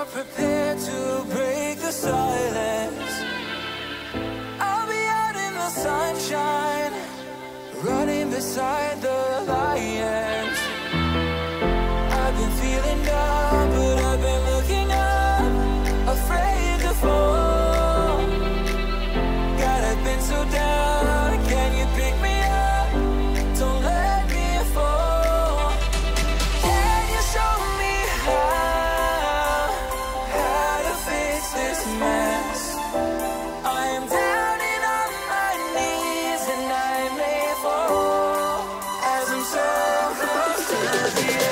are prepared to break the silence, I'll be out in the sunshine, running beside the lions. I've been feeling down, but I've been looking up, afraid to fall. God, I've been so down, can you pick me up? Don't let me fall. Can you show me how to fix this mess? I am down and on my knees and I may fall as I'm so close to the edge.